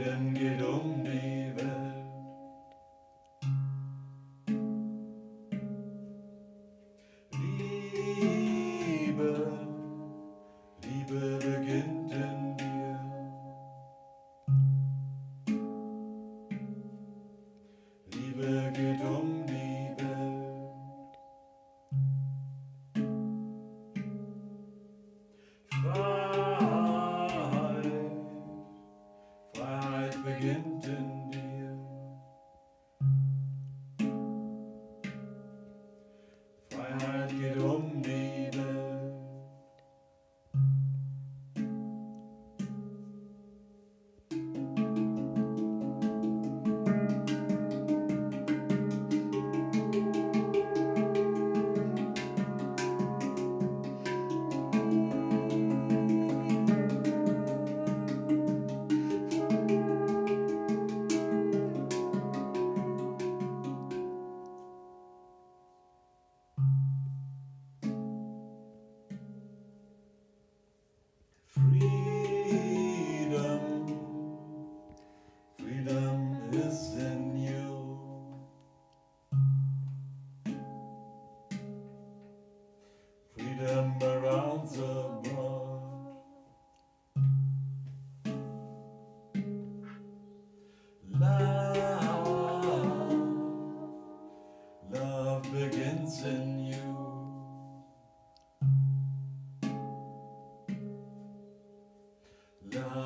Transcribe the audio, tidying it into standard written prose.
Frieden geht um die Welt. Liebe, Liebe beginnt in dir. Liebe geht um die Welt. Freiheit, Freiheit beginnt in dir. Freiheit geht um die Welt. Freedom, freedom is in you. Freedom around the world. Love, love begins in you. Love